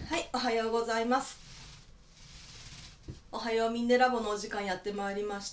はい、おはようございます。おはようミンネラボのお時間やってまいりました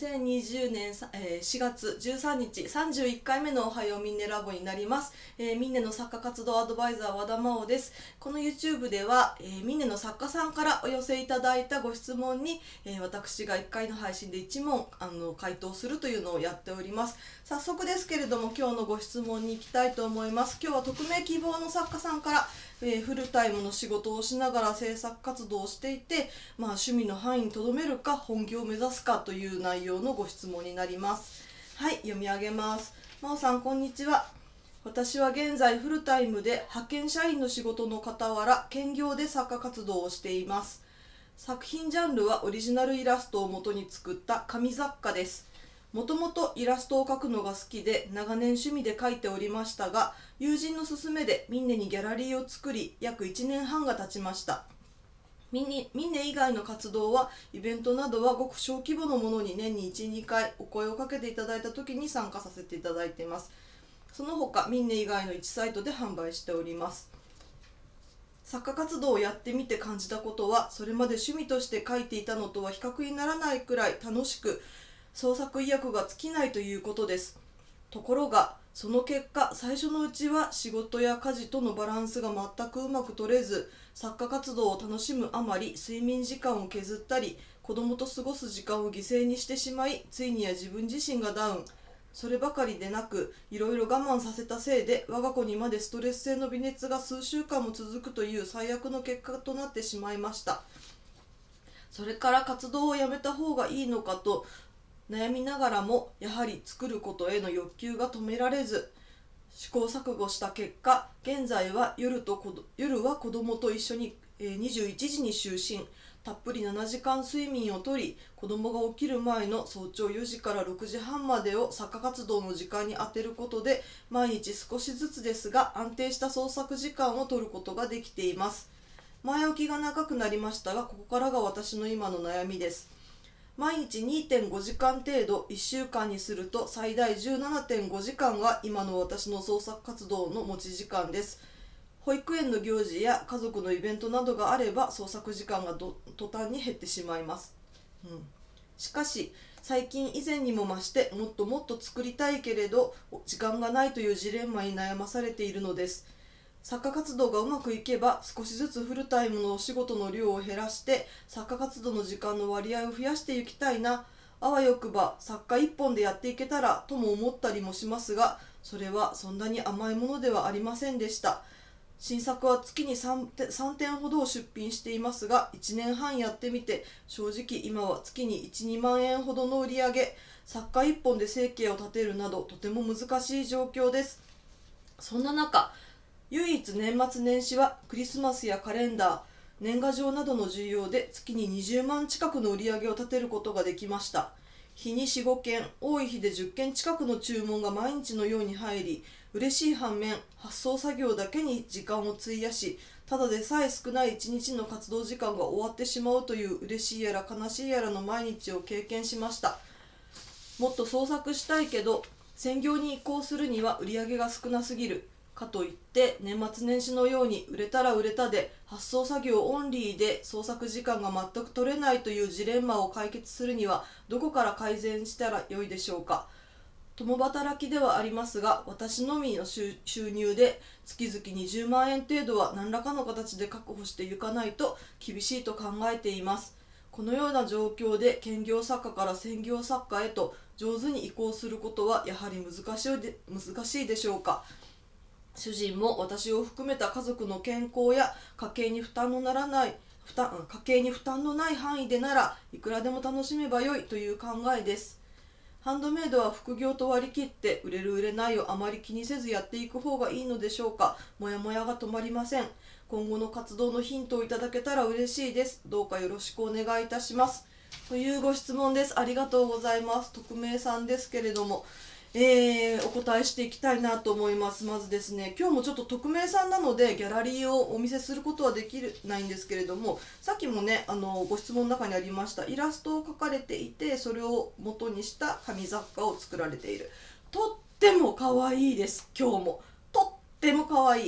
。2020年4月13日31回目のおはようミンネラボになります。ミンネの作家活動アドバイザー和田真央です。この YouTube では、ミンネの作家さんからお寄せいただいたご質問に、私が1回の配信で1問回答するというのをやっております。早速ですけれども今日のご質問に行きたいと思います。今日は匿名希望の作家さんから、フルタイムの仕事をしながら制作活動をしていて、趣味の範囲にとどめるか本業を目指すかという内容のご質問になります。はい、読み上げます。真央さん、こんにちは。私は現在フルタイムで派遣社員の仕事の傍ら兼業で作家活動をしています。作品ジャンルはオリジナルイラストを元に作った紙雑貨です。もともとイラストを描くのが好きで長年趣味で描いておりましたが、友人の勧めでミンネにギャラリーを作り約1年半が経ちました。ミンネ以外の活動はイベントなどはごく小規模のものに年に 1,2 回お声をかけていただいた時に参加させていただいています。その他ミンネ以外の1サイトで販売しております。作家活動をやってみて感じたことは、それまで趣味として描いていたのとは比較にならないくらい楽しく創作意欲が尽きないということです。ところがその結果、最初のうちは仕事や家事とのバランスが全くうまく取れず、作家活動を楽しむあまり睡眠時間を削ったり子供と過ごす時間を犠牲にしてしまい、ついには自分自身がダウン。そればかりでなく、いろいろ我慢させたせいで我が子にまでストレス性の微熱が数週間も続くという最悪の結果となってしまいました。それから活動をやめた方がいいのかと悩みながらも、やはり作ることへの欲求が止められず、試行錯誤した結果、現在は夜は子供と一緒に21時に就寝、たっぷり7時間睡眠をとり、子供が起きる前の早朝4時から6時半までを作家活動の時間に充てることで、毎日少しずつですが安定した創作時間を取ることができています。前置きが長くなりましたが、ここからが私の今の悩みです。毎日 2.5 時間程度、1週間にすると最大 17.5 時間が今の私の創作活動の持ち時間です。保育園の行事や家族のイベントなどがあれば創作時間が途端に減ってしまいます。しかし最近以前にも増して、もっともっと作りたいけれど時間がないというジレンマに悩まされているのです。作家活動がうまくいけば少しずつフルタイムのお仕事の量を減らして作家活動の時間の割合を増やしていきたいな、あわよくば作家一本でやっていけたらとも思ったりもしますが、それはそんなに甘いものではありませんでした。新作は月に 3点ほどを出品していますが、1年半やってみて正直今は月に 1,2 万円ほどの売り上げ、作家一本で生計を立てるなどとても難しい状況です。そんな中、唯一年末年始はクリスマスやカレンダー、年賀状などの需要で月に20万近くの売り上げを立てることができました。日に 4,5 件、多い日で10件近くの注文が毎日のように入り、嬉しい反面発送作業だけに時間を費やし、ただでさえ少ない1日の活動時間が終わってしまうという嬉しいやら悲しいやらの毎日を経験しました。もっと創作したいけど専業に移行するには売り上げが少なすぎる。かといって年末年始のように売れたら売れたで発送作業オンリーで創作時間が全く取れないというジレンマを解決するにはどこから改善したらよいでしょうか。共働きではありますが、私のみの収入で月々20万円程度は何らかの形で確保していかないと厳しいと考えています。このような状況で兼業作家から専業作家へと上手に移行することはやはり難しいでしょうか。主人も私を含めた家族の健康や家計に負担のない範囲でならいくらでも楽しめばよいという考えです。ハンドメイドは副業と割り切って売れる売れないをあまり気にせずやっていく方がいいのでしょうか。もやもやが止まりません。今後の活動のヒントをいただけたら嬉しいです。どうかよろしくお願いいたします。というご質問です。ありがとうございます。匿名さんですけれども、お答えしていきたいなと思います。まずですね、今日もちょっと匿名さんなのでギャラリーをお見せすることはできないんですけれども、さっきもねご質問の中にありましたイラストを描かれていて、それを元にした紙雑貨を作られている。とっても可愛いです。今日もとっても可愛い。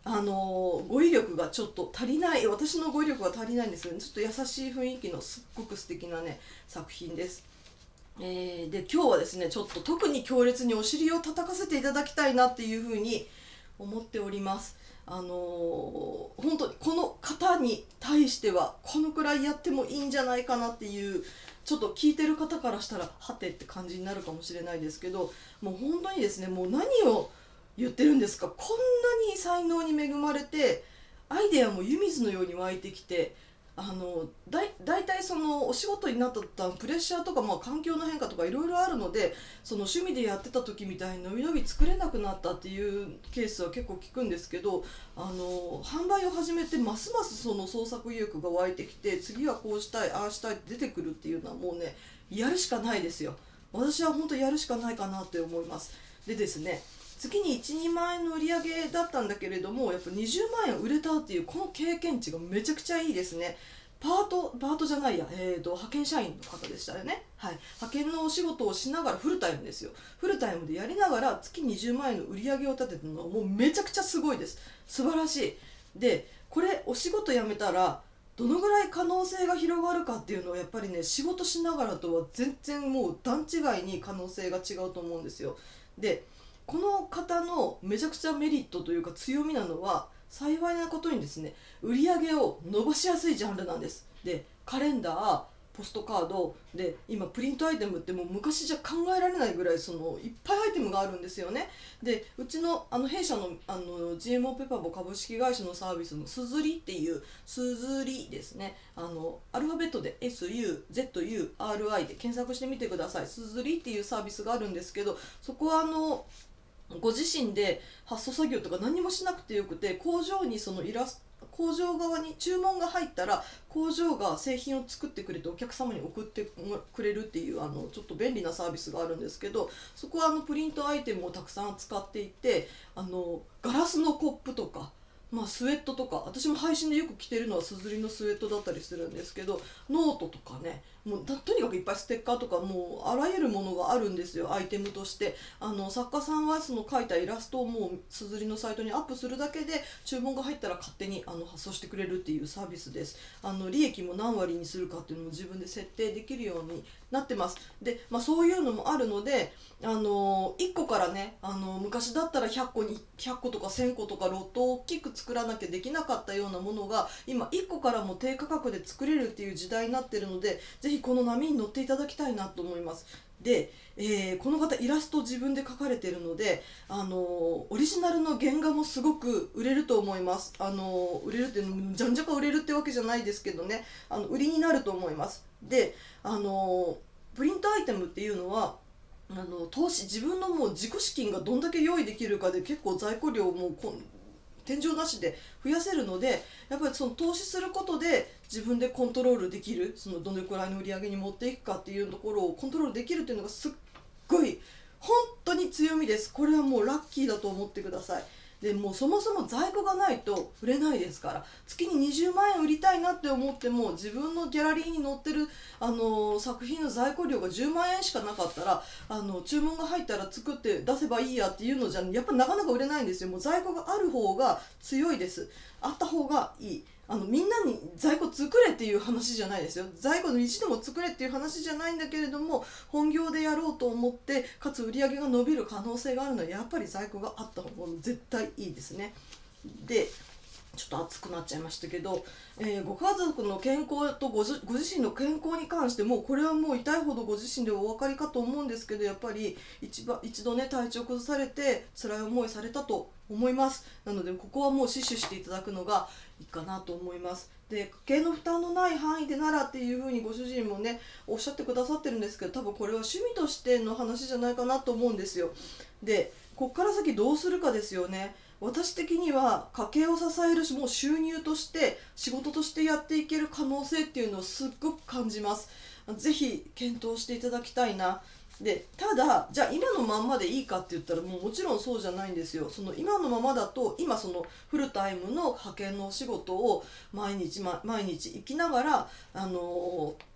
語彙力がちょっと足りない、私の語彙力が足りないんですよね。ちょっと優しい雰囲気のすっごく素敵なね作品です。で今日はですねちょっと特に強烈にお尻を叩かせていただきたいなっていうふうに思っております。本当にこの方に対してはこのくらいやってもいいんじゃないかなっていう、ちょっと聞いてる方からしたらはてって感じになるかもしれないですけど、もう本当にですね、もう何を言ってるんですか、こんなに才能に恵まれてアイデアも湯水のように湧いてきて、だいたいそのお仕事になった途端プレッシャーとか、環境の変化とかいろいろあるので、その趣味でやってた時みたいにのびのび作れなくなったっていうケースは結構聞くんですけど、販売を始めてますますその創作意欲が湧いてきて、次はこうしたいああしたいって出てくるっていうのはもうねやるしかないですよ。私は本当やるしかないかなって思います。でですね、月に 1,2 万円の売り上げだったんだけれども、やっぱ20万円売れたっていうこの経験値がめちゃくちゃいいですね。パートじゃないや、派遣社員の方でしたよね。はい、派遣のお仕事をしながらフルタイムですよ。フルタイムでやりながら月20万円の売り上げを立てたのはもうめちゃくちゃすごいです。素晴らしい。でこれお仕事辞めたらどのぐらい可能性が広がるかっていうのはやっぱりね、仕事しながらとは全然もう段違いに可能性が違うと思うんですよ。でこの方のめちゃくちゃメリットというか強みなのは、幸いなことにですね、売り上げを伸ばしやすいジャンルなんです。でカレンダー、ポストカードで、今プリントアイテムってもう昔じゃ考えられないぐらいそのいっぱいアイテムがあるんですよね。でうちの弊社のGMO ペパボ株式会社のサービスのすずりっていうすずりですね、アルファベットで SUZURI で検索してみてください。すずりっていうサービスがあるんですけど、そこはご自身で発送作業とか何もしなくてよくて、工場にその工場側に注文が入ったら工場が製品を作ってくれてお客様に送ってくれるっていうちょっと便利なサービスがあるんですけど、そこはプリントアイテムをたくさん扱っていて、ガラスのコップとか、スウェットとか、私も配信でよく着てるのはすずりのスウェットだったりするんですけど、ノートとかね、もうとにかくいっぱいステッカーとか、もうあらゆるものがあるんですよ、アイテムとして。作家さんはその描いたイラストをもうすずりのサイトにアップするだけで注文が入ったら勝手に発送してくれるっていうサービスです。利益も何割にするかっていうのも自分で設定できるようになってます。で、そういうのもあるので、1個からね、昔だったら100個とか1000個とかロットを大きく作らなきゃできなかったようなものが今1個からも低価格で作れるっていう時代になってるので、ぜひこの波に乗っていただきたいなと思います。で、この方イラスト自分で描かれてるので、オリジナルの原画もすごく売れると思います。売れるってじゃんじゃか売れるってわけじゃないですけどね、売りになると思います。でプリントアイテムっていうのは投資、自分のもう自己資金がどんだけ用意できるかで結構在庫量も天井なしで増やせるので、やっぱりその投資することで自分でコントロールできる、そのどのくらいの売り上げに持っていくかっていうところをコントロールできるっていうのがすっごい本当に強みです。これはもうラッキーだと思ってください。でもうそもそも在庫がないと売れないですから、月に20万円売りたいなって思っても自分のギャラリーに載ってる作品の在庫量が10万円しかなかったら注文が入ったら作って出せばいいやっていうのじゃやっぱなかなか売れないんですよ。もう在庫がある方が強いです。あった方がいい。みんなに在庫作れっていう話じゃないですよ。在庫の一度も作れっていう話じゃないんだけれども、本業でやろうと思ってかつ売り上げが伸びる可能性があるのはやっぱり在庫があった方が絶対いいですね。でちょっと熱くなっちゃいましたけど、ご家族の健康とご自身の健康に関してもこれはもう痛いほどご自身でお分かりかと思うんですけど、やっぱり一度ね体調崩されて辛い思いされたと思います。なのでここはもう死守していただくのがいいかなと思います。で家計の負担のない範囲でならっていうふうにご主人もねおっしゃってくださってるんですけど、多分これは趣味としての話じゃないかなと思うんですよ。でこっから先どうするかですよね。私的には家計を支えるもう収入として仕事としてやっていける可能性っていうのをすっごく感じます。ぜひ検討していただきたいな。でただじゃあ今のまんまでいいかって言ったらもちろんそうじゃないんですよ。その今のままだと今そのフルタイムの派遣のお仕事を毎日行きながら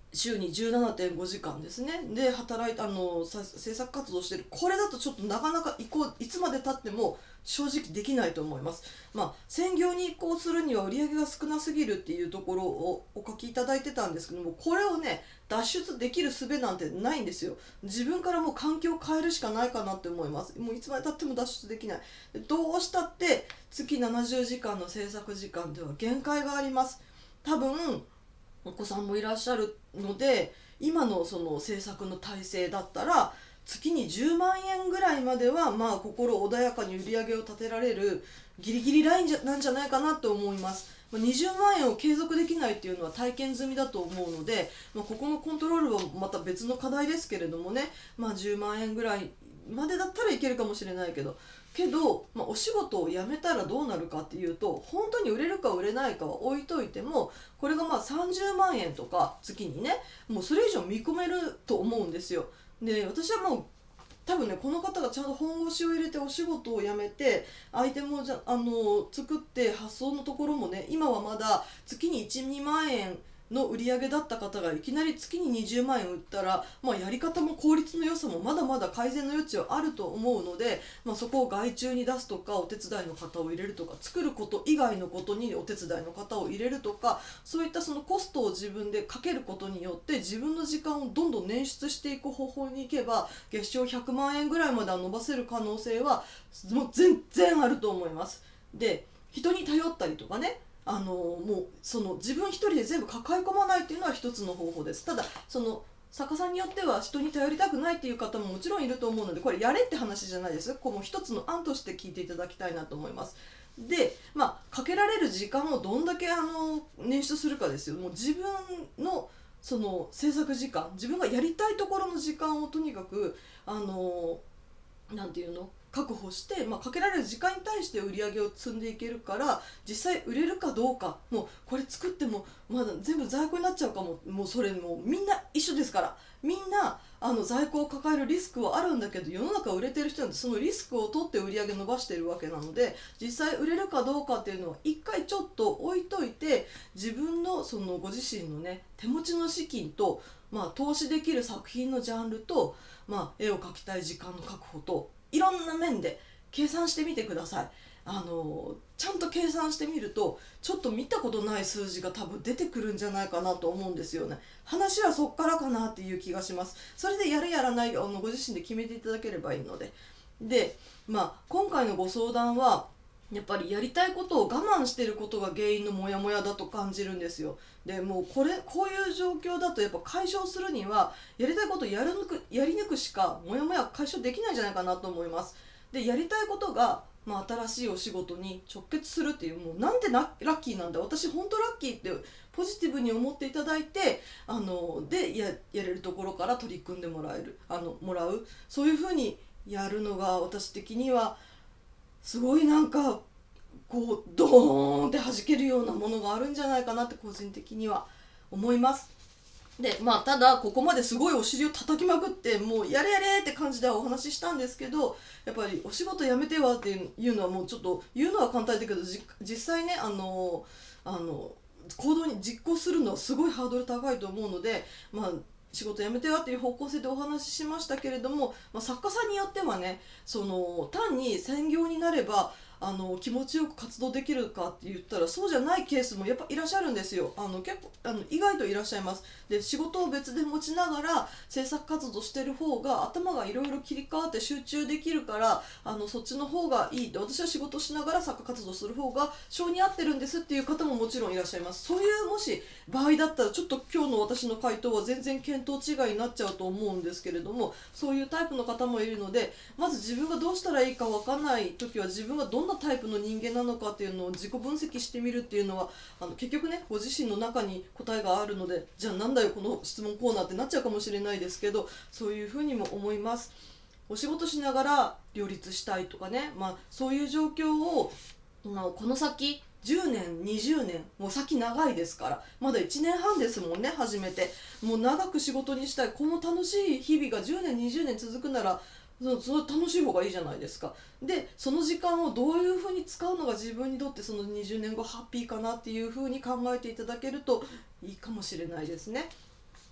週に 17.5 時間ですねで働いて制作活動してる。これだとちょっとなかなかいつまでたっても正直できないと思います。専業に移行するには売り上げが少なすぎるっていうところをお書きいただいてたんですけども、これをね脱出できる術なんてないんですよ。自分からもう環境を変えるしかないかなって思います。もういつまでたっても脱出できない。どうしたって月70時間の制作時間では限界があります。多分お子さんもいらっしゃるので、今のその制作の体制だったら月に10万円ぐらいまでは心穏やかに売り上げを立てられるギリギリラインなんじゃないかなと思います。20万円を継続できないっていうのは体験済みだと思うので、ここのコントロールはまた別の課題ですけれどもね、10万円ぐらいまでだったらいけるかもしれないけど、お仕事を辞めたらどうなるかっていうと、本当に売れるか売れないかは置いといても、これが30万円とか月にね、もうそれ以上見込めると思うんですよ。で、私はもう多分ね、この方がちゃんと本腰を入れてお仕事を辞めてアイテムを作って発送のところもね、今はまだ月に 1,2 万円の売り上げだった方がいきなり月に20万円売ったら、やり方も効率の良さもまだまだ改善の余地はあると思うので、そこを外注に出すとかお手伝いの方を入れるとか、作ること以外のことにお手伝いの方を入れるとか、そういったそのコストを自分でかけることによって自分の時間をどんどん捻出していく方法に行けば、月賞100万円ぐらいまでは伸ばせる可能性はもう全然あると思います。で、人に頼ったりとかね、もうその自分一人で全部抱え込まないっていうのは一つの方法です。ただその作家さんによっては人に頼りたくないっていう方ももちろんいると思うので、これやれって話じゃないです。こうもう一つの案として聞いていただきたいなと思います。で、かけられる時間をどんだけ捻出するかですよ。もう自分のその制作時間、自分がやりたいところの時間をとにかくなんていうの確保して、かけられる時間に対して売り上げを積んでいけるから、実際売れるかどうか、もうこれ作ってもまだ全部在庫になっちゃうかも、もうそれもうみんな一緒ですから。みんな在庫を抱えるリスクはあるんだけど、世の中売れてる人なんてそのリスクを取って売り上げ伸ばしてるわけなので、実際売れるかどうかっていうのは一回ちょっと置いといて、自分のそのご自身のね手持ちの資金と、投資できる作品のジャンルと、絵を描きたい時間の確保と、いろんな面で計算してみてください。ちゃんと計算してみると、ちょっと見たことない数字が多分出てくるんじゃないかなと思うんですよね。話はそっからかなっていう気がします。それでやるやらないご自身で決めていただければいいので。で、今回のご相談はやっぱりやりたいことを我慢していることが原因のモヤモヤだと感じるんですよ。でもうこういう状況だとやっぱ解消するには、やりたいことをやり抜くしかモヤモヤ解消できないんじゃないかなと思います。で、やりたいことが、新しいお仕事に直結するっていう、もうなんでラッキーなんだ、私本当ラッキーってポジティブに思っていただいて、でやれるところから取り組んでもらう、そういうふうにやるのが私的にはすごいなんかこうドーンって弾けるようなものがあるんじゃないかなって個人的には思います。で、ただここまですごいお尻を叩きまくってもうやれやれって感じではお話ししたんですけど、やっぱりお仕事辞めてはっていうのはもうちょっと言うのは簡単だけど、実際ね行動に実行するのはすごいハードル高いと思うので、仕事辞めてはっていう方向性でお話ししましたけれども、作家さんによってはね、単に専業になれば気持ちよく活動できるかって言ったらそうじゃないケースもやっぱいらっしゃるんですよ。結構意外といらっしゃいます。で、仕事を別で持ちながら制作活動してる方が頭がいろいろ切り替わって集中できるから、そっちの方がいいって、私は仕事しながら作家活動する方が性に合ってるんですっていう方ももちろんいらっしゃいます。そういうもし場合だったらちょっと今日の私の回答は全然見当違いになっちゃうと思うんですけれども、そういうタイプの方もいるので、まず自分がどうしたらいいか分かんない時は自分がどんなタイプの人間なのかっていうのを自己分析してみるっていうのは結局ね、ご自身の中に答えがあるので、じゃあなんだよこの質問コーナーってなっちゃうかもしれないですけど、そういうふうにも思います。お仕事しながら両立したいとかね、そういう状況をこの先10年20年もう先長いですから、まだ1年半ですもんね初めて。もう長く仕事にしたい、この楽しい日々が10年20年続くならその楽しい方がいいじゃないですか。で、その時間をどういうふうに使うのが自分にとってその20年後ハッピーかなっていうふうに考えていただけるといいかもしれないですね。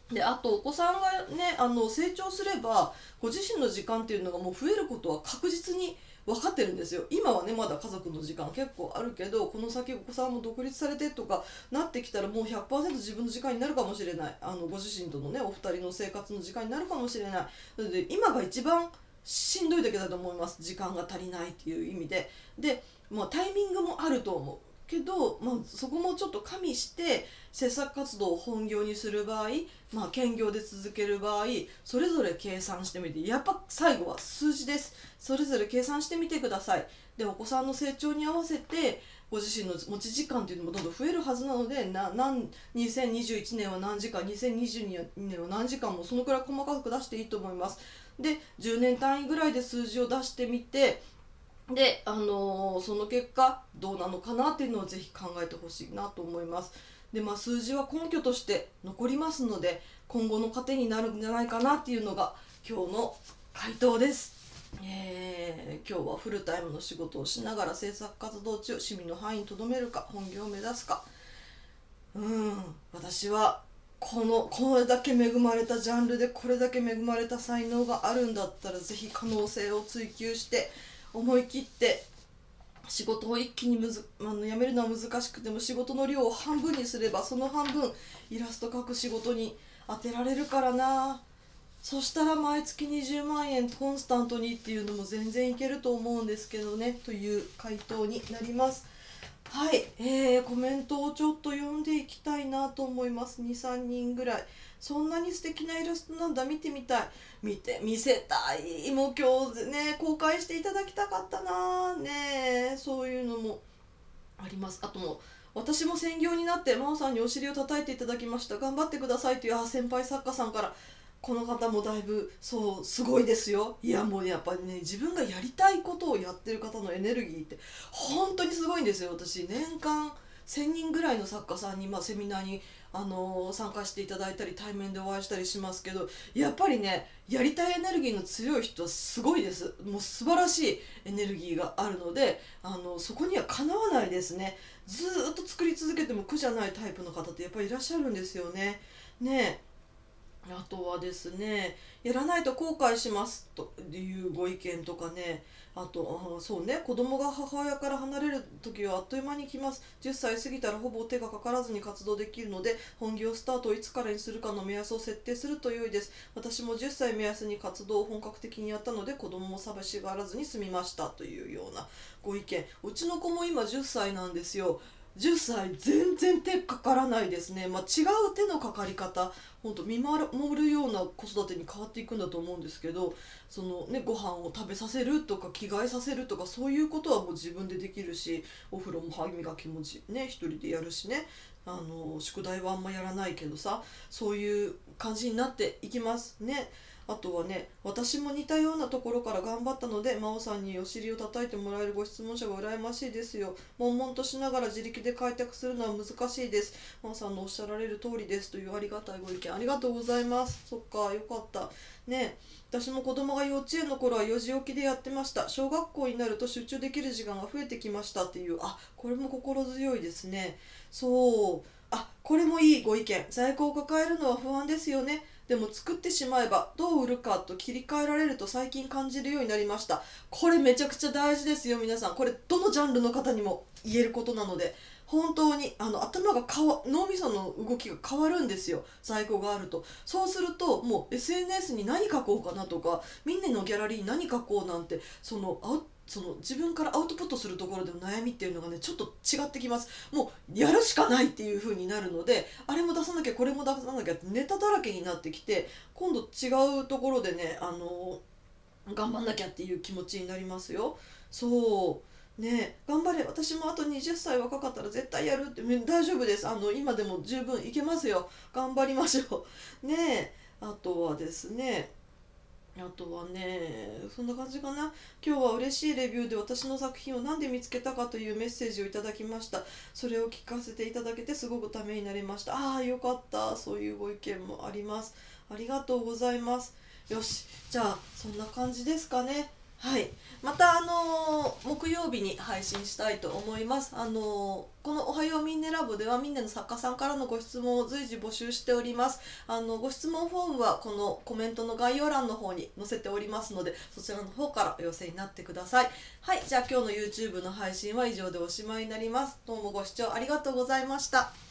であとお子さんがね成長すればご自身の時間っていうのがもう増えることは確実に分かってるんですよ。今はねまだ家族の時間結構あるけど、この先お子さんも独立されてとかなってきたらもう 100% 自分の時間になるかもしれない、ご自身とのねお二人の生活の時間になるかもしれない。なので今が一番しんどいだけだと思います、時間が足りないっていう意味で。で、タイミングもあると思うけど、そこもちょっと加味して制作活動を本業にする場合、兼業で続ける場合、それぞれ計算してみて、やっぱ最後は数字です。それぞれ計算してみてください。でお子さんの成長に合わせてご自身の持ち時間っていうのもどんどん増えるはずなので、2021年は何時間、2022年は何時間もそのくらい細かく出していいと思います。で10年単位ぐらいで数字を出してみて、で、その結果どうなのかなっていうのをぜひ考えてほしいなと思います。で数字は根拠として残りますので、今後の糧になるんじゃないかなっていうのが今日の回答です。今日はフルタイムの仕事をしながら制作活動中、趣味の範囲にとどめるか本業を目指すか、私はこれだけ恵まれたジャンルでこれだけ恵まれた才能があるんだったら、ぜひ可能性を追求して思い切って仕事を一気に辞めるのは難しくても仕事の量を半分にすれば、その半分イラスト描く仕事に当てられるからな。そしたら毎月20万円コンスタントにっていうのも全然いけると思うんですけどね、という回答になります。はい、コメントをちょっと読んでいきたいなと思います。2、3人ぐらい。そんなに素敵なイラストなんだ、見てみたい。見せたい。もう今日ね、公開していただきたかったなね。そういうのもあります。あとも私も専業になって真央さんにお尻を叩いていただきました。頑張ってくださいという先輩作家さんから。この方もだいぶそうすごいですよ。いやもうやっぱりね、自分がやりたいことをやってる方のエネルギーって本当にすごいんですよ。私年間1000人ぐらいの作家さんに、セミナーに参加していただいたり対面でお会いしたりしますけど、やっぱりねやりたいエネルギーの強い人はすごいです。もう素晴らしいエネルギーがあるので、そこにはかなわないですね。ずーっと作り続けても苦じゃないタイプの方ってやっぱりいらっしゃるんですよね。ねえ、あとはですね、やらないと後悔しますというご意見とかね、あとそうね、子供が母親から離れる時はあっという間に来ます。10歳過ぎたらほぼ手がかからずに活動できるので、本業スタートをいつからにするかの目安を設定すると良いです。私も10歳目安に活動を本格的にやったので、子供も寂しがらずに済みましたというようなご意見。うちの子も今10歳なんですよ。10歳全然手かからないですね。違う手のかかり方、本当見守るような子育てに変わっていくんだと思うんですけど、そのね、ご飯を食べさせるとか着替えさせるとかそういうことはもう自分でできるし、お風呂も歯磨きもね一人でやるしね、宿題はあんまやらないけどさ、そういう感じになっていきますね。あとはね、私も似たようなところから頑張ったので、真央さんにお尻を叩いてもらえるご質問者が羨ましいですよ。悶々としながら自力で開拓するのは難しいです。真央さんのおっしゃられる通りですというありがたいご意見ありがとうございます。そっか、よかったね。私も子供が幼稚園の頃は4時起きでやってました。小学校になると集中できる時間が増えてきましたっていう、これも心強いですね。そう、これもいいご意見。在庫を抱えるのは不安ですよね。でも作ってしまえばどう売るかと切り替えられると最近感じるようになりました。これめちゃくちゃ大事ですよ皆さん。これどのジャンルの方にも言えることなので、本当に頭が脳みその動きが変わるんですよ、在庫があると。そうするともう SNS に何書こうかなとか、みんなのギャラリーに何書こうなんて、その自分からアウトプットするところでの悩みっていうのがねちょっと違ってきます。もうやるしかないっていう風になるので、あれも出さなきゃこれも出さなきゃってネタだらけになってきて、今度違うところでね頑張んなきゃっていう気持ちになりますよ。そうね、頑張れ。私もあと20歳若かったら絶対やるって。大丈夫です。今でも十分いけますよ。頑張りましょうね。あとはですね、そんな感じかな。今日は嬉しいレビューで私の作品を何で見つけたかというメッセージをいただきました。それを聞かせていただけてすごくためになりました。よかった。そういうご意見もあります。ありがとうございます。よし、じゃあそんな感じですかね。 はい、また木曜日に配信したいと思います。このおはようみんねラボではみんなの作家さんからのご質問を随時募集しております。ご質問フォームはこのコメントの概要欄の方に載せておりますので、そちらの方からお寄せになってください。はい、じゃあ今日の YouTube の配信は以上でおしまいになります。どうもご視聴ありがとうございました。